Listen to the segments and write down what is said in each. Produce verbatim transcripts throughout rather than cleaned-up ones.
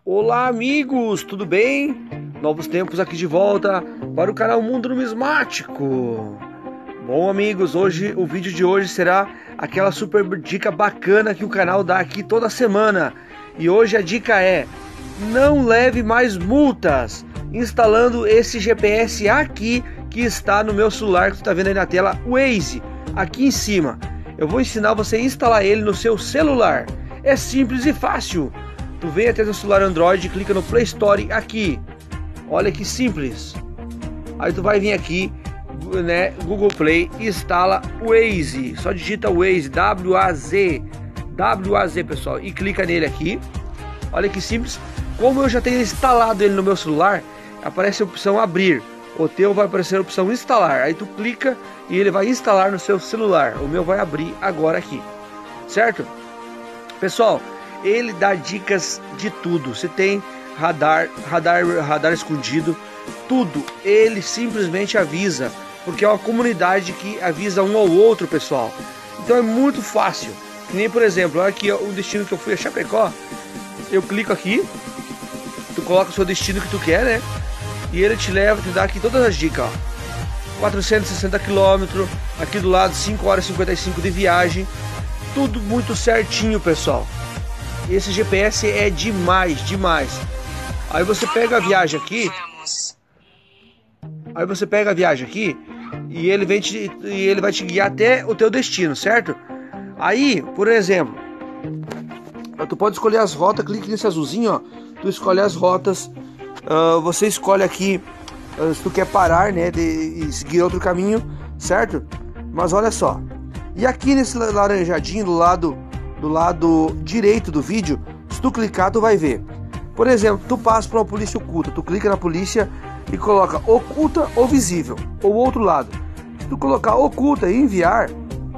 Olá amigos, tudo bem? Novos tempos aqui de volta para o canal Mundo Numismático. Bom amigos, hoje o vídeo de hoje será aquela super dica bacana que o canal dá aqui toda semana. E hoje a dica é: não leve mais multas instalando esse G P S aqui que está no meu celular, que você está vendo aí na tela, o Waze, aqui em cima. Eu vou ensinar você a instalar ele no seu celular. É simples e fácil. Tu vem até o celular Android, clica no Play Store aqui. Olha que simples. Aí tu vai vir aqui, né, Google Play, e instala o Waze. Só digita Waze, W A Z, W A Z, pessoal, e clica nele aqui. Olha que simples. Como eu já tenho instalado ele no meu celular, aparece a opção abrir. O teu vai aparecer a opção instalar. Aí tu clica e ele vai instalar no seu celular. O meu vai abrir agora aqui, certo? Pessoal, ele dá dicas de tudo. Se tem radar, radar, radar escondido, tudo. Ele simplesmente avisa, porque é uma comunidade que avisa um ao outro, pessoal. Então é muito fácil. Que nem, por exemplo, olha aqui o destino que eu fui a Chapecó. Eu clico aqui, tu coloca o seu destino que tu quer, né? E ele te leva, te dá aqui todas as dicas, ó. quatrocentos e sessenta quilômetros, aqui do lado cinco horas e cinquenta e cinco de viagem. Tudo muito certinho, pessoal. Esse G P S é demais, demais. Aí você pega a viagem aqui. Aí você pega a viagem aqui e ele vem te, e ele vai te guiar até o teu destino, certo? Aí, por exemplo, tu pode escolher as rotas, clique nesse azulzinho, ó. Tu escolhe as rotas. Uh, você escolhe aqui uh, se tu quer parar, né, de, e seguir outro caminho, certo? Mas olha só. E aqui nesse laranjadinho do lado do lado direito do vídeo, se tu clicar, tu vai ver. Por exemplo, tu passa para uma polícia oculta, tu clica na polícia e coloca oculta ou visível, ou outro lado. Se tu colocar oculta e enviar,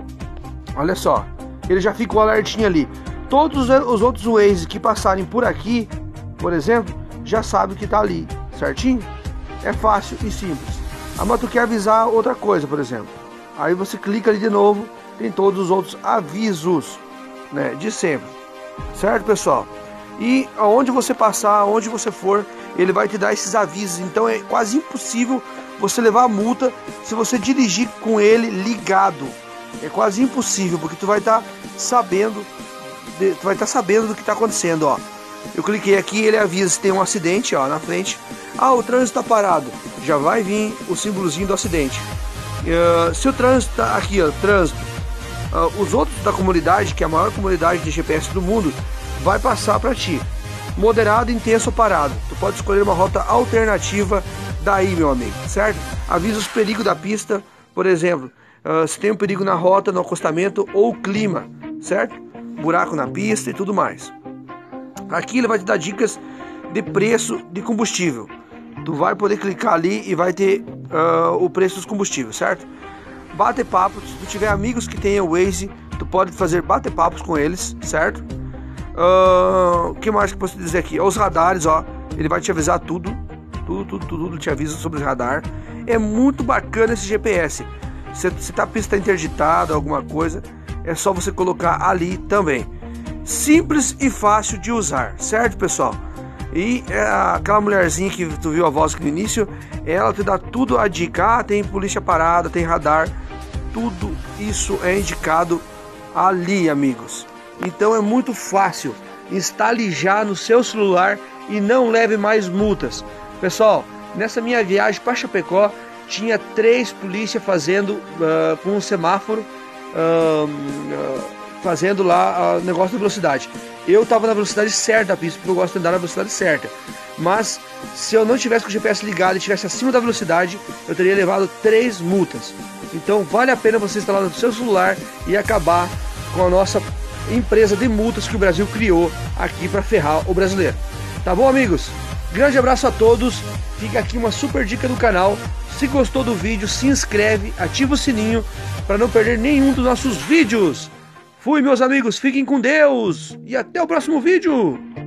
olha só, ele já fica um alertinho ali. Todos os outros Waze que passarem por aqui, por exemplo, já sabe que tá ali, certinho? É fácil e simples. Ah, mas tu quer avisar outra coisa, por exemplo, aí você clica ali de novo, tem todos os outros avisos, né, de sempre, certo, pessoal? E aonde você passar, aonde você for, ele vai te dar esses avisos. Então é quase impossível você levar a multa se você dirigir com ele ligado. É quase impossível, porque tu vai estar tá sabendo, de, tu vai estar tá sabendo do que está acontecendo, ó. Eu cliquei aqui, ele avisa se tem um acidente, ó, na frente. Ah, o trânsito está parado. Já vai vir o símbolozinho do acidente. Uh, se o trânsito tá aqui, ó, trânsito. Uh, os outros da comunidade, que é a maior comunidade de G P S do mundo, vai passar para ti. Moderado, intenso ou parado. Tu pode escolher uma rota alternativa daí, meu amigo, certo? Avisa os perigos da pista, por exemplo, uh, se tem um perigo na rota, no acostamento ou clima, certo? Buraco na pista e tudo mais. Aqui ele vai te dar dicas de preço de combustível. Tu vai poder clicar ali e vai ter uh, o preço dos combustíveis, certo? Bate papo, se tu tiver amigos que tenham Waze, tu pode fazer bate papos com eles, certo? O uh, que mais que eu posso dizer aqui? Os radares, ó, ele vai te avisar tudo, tudo, tudo, tudo, tudo te avisa sobre o radar. É muito bacana esse G P S. Se, se tá a pista interditada, alguma coisa, é só você colocar ali também. Simples e fácil de usar, certo, pessoal? E é, aquela mulherzinha que tu viu a voz aqui no início, ela te dá tudo a dica. Ah, tem polícia parada, tem radar. Tudo isso é indicado ali, amigos. Então é muito fácil. Instale já no seu celular e não leve mais multas. Pessoal, nessa minha viagem para Chapecó, tinha três polícias fazendo uh, com um semáforo, uh, uh, fazendo lá o uh, negócio de velocidade. Eu estava na velocidade certa da pista, porque eu gosto de andar na velocidade certa. Mas se eu não tivesse com o G P S ligado e estivesse acima da velocidade, eu teria levado três multas. Então vale a pena você instalar no seu celular e acabar com a nossa empresa de multas que o Brasil criou aqui para ferrar o brasileiro. Tá bom, amigos? Grande abraço a todos. Fica aqui uma super dica do canal. Se gostou do vídeo, se inscreve, ativa o sininho para não perder nenhum dos nossos vídeos. Fui, meus amigos, fiquem com Deus e até o próximo vídeo.